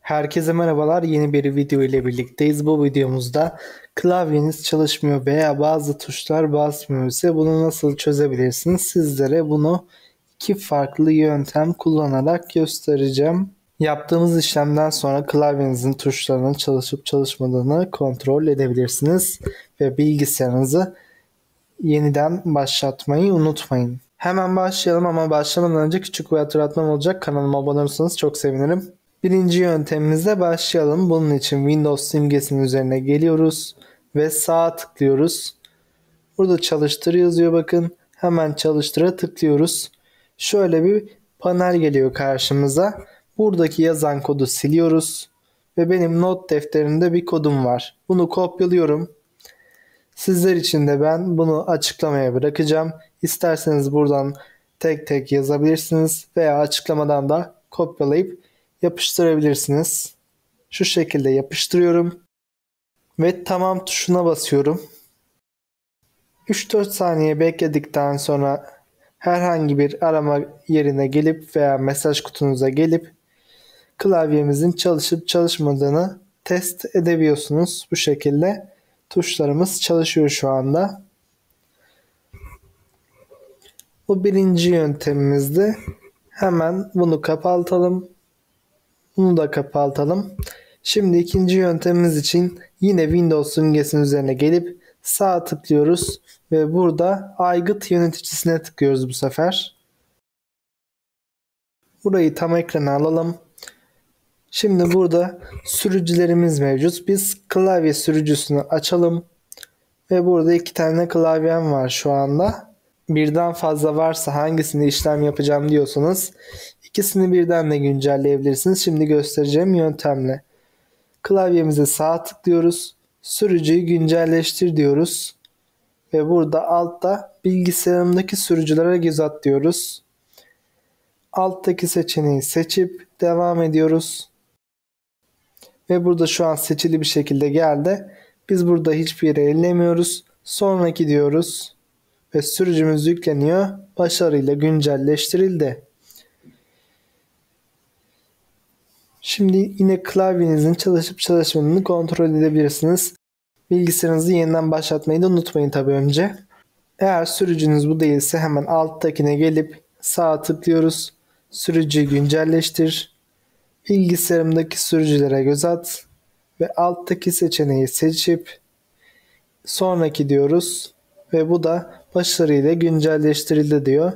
Herkese merhabalar. Yeni bir video ile birlikteyiz. Bu videomuzda klavyeniz çalışmıyor veya bazı tuşlar basmıyor ise bunu nasıl çözebilirsiniz? Sizlere bunu iki farklı yöntem kullanarak göstereceğim. Yaptığımız işlemden sonra klavyenizin tuşlarının çalışıp çalışmadığını kontrol edebilirsiniz ve bilgisayarınızı yeniden başlatmayı unutmayın. Hemen başlayalım ama başlamadan önce küçük bir hatırlatmam olacak. Kanalıma abone olursanız çok sevinirim. Birinci yöntemimizle başlayalım. Bunun için Windows simgesinin üzerine geliyoruz ve sağa tıklıyoruz. Burada çalıştır yazıyor bakın. Hemen çalıştıra tıklıyoruz. Şöyle bir panel geliyor karşımıza. Buradaki yazan kodu siliyoruz. Ve benim not defterimde bir kodum var. Bunu kopyalıyorum. Sizler için de ben bunu açıklamaya bırakacağım. İsterseniz buradan tek tek yazabilirsiniz veya açıklamadan da kopyalayıp yapıştırabilirsiniz. Şu şekilde yapıştırıyorum ve tamam tuşuna basıyorum. 3-4 saniye bekledikten sonra herhangi bir arama yerine gelip veya mesaj kutunuza gelip klavyemizin çalışıp çalışmadığını test edebiliyorsunuz. Bu şekilde tuşlarımız çalışıyor şu anda. Bu birinci yöntemimizdi. Hemen bunu kapatalım. Bunu da kapatalım. Şimdi ikinci yöntemimiz için yine Windows simgesinin üzerine gelip sağ tıklıyoruz ve burada aygıt yöneticisine tıklıyoruz bu sefer. Burayı tam ekrana alalım. Şimdi burada sürücülerimiz mevcut. Biz klavye sürücüsünü açalım. Ve burada iki tane klavyem var şu anda. Birden fazla varsa hangisini işlem yapacağım diyorsanız ikisini birden de güncelleyebilirsiniz. Şimdi göstereceğim yöntemle. Klavyemize sağ tıklıyoruz. Sürücüyü güncelleştir diyoruz. Ve burada altta bilgisayarımdaki sürücülere göz at diyoruz. Alttaki seçeneği seçip devam ediyoruz. Ve burada şu an seçili bir şekilde geldi. Biz burada hiçbir yere ellemiyoruz. Sonraki diyoruz. Ve sürücümüz yükleniyor. Başarıyla güncelleştirildi. Şimdi yine klavyenizin çalışıp çalışmadığını kontrol edebilirsiniz. Bilgisayarınızı yeniden başlatmayı da unutmayın tabi önce. Eğer sürücünüz bu değilse hemen alttakine gelip sağa tıklıyoruz. Sürücüyü güncelleştir. Bilgisayarımdaki sürücülere göz at. Ve alttaki seçeneği seçip sonraki diyoruz. Ve bu da başarıyla güncelleştirildi diyor.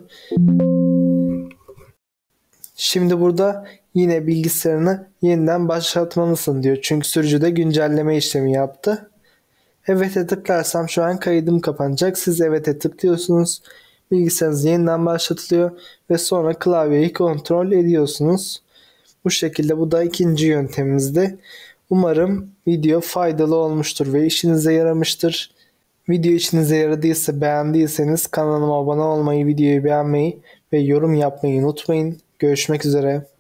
Şimdi burada yine bilgisayarını yeniden başlatmalısın diyor. Çünkü sürücü de güncelleme işlemi yaptı. Evet'e tıklarsam şu an kaydım kapanacak. Siz evet'e tıklıyorsunuz. Bilgisayarınız yeniden başlatılıyor. Ve sonra klavyeyi kontrol ediyorsunuz. Bu şekilde bu da ikinci yöntemimizdi. Umarım video faydalı olmuştur ve işinize yaramıştır. Video işinize yaradıysa beğendiyseniz kanalıma abone olmayı, videoyu beğenmeyi ve yorum yapmayı unutmayın. Görüşmek üzere.